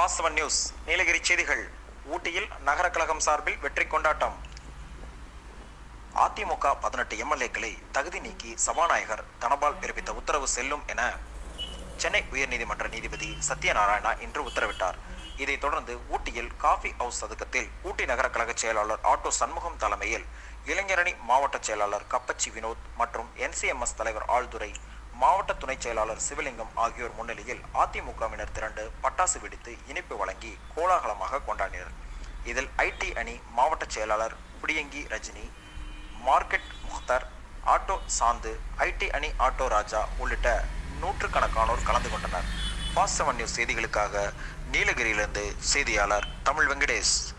Fast 7 news Nilgiri செய்திகள். ஊட்டியில் நகர கழகம் சார்பில் வெற்றி கொண்டாட்டம். அதிமுக 18 எம்எல்ஏக்களை தகுதி நீக்கி சபாநாயகர் தனபால் பிறப்பித்த உத்தரவு செல்லும் என சென்னை உயர்நீதிமன்ற நீதிபதி சத்யநாராயணா இன்று உத்தரவிட்டார். இதைத் தொடர்ந்து ஊட்டியில் காஃபி ஹவுஸ் சதுக்கத்தில் ஊட்டி நகர கழக செயலாளர் ஆட்டோ சண்முகம் தலைமையில் இளைஞரணி மாவட்ட செயலாளர் கப்பச்சி வினோத் மற்றும் NCMS தலைவர் ஆழ்துரை, மாவட்ட துணை செயலாளர் சிவலிங்கம் ஆகியோர் முன்னிலையில் அதிமுகவினர் திரண்டு பட்டாசு வெடித்து இனிப்பு வழங்கி கோலாகலமாக கொண்டாடினர். இதில் IT அணி மாவட்ட செயலாளர் புடியங்கி Rajini, market Mukhtar, auto Santhu, IT அணி ஆட்டோ ராஜா உள்ளிட்ட நூற்றுக்கணக்கானோர் கலந்து கொண்டனர். ஃபாஸ்ட் 7 நியூஸ் செய்திகளுக்காக நீலகிரியிலிருந்து செய்தியாளர் தமிழ் வெங்கடேஷ்.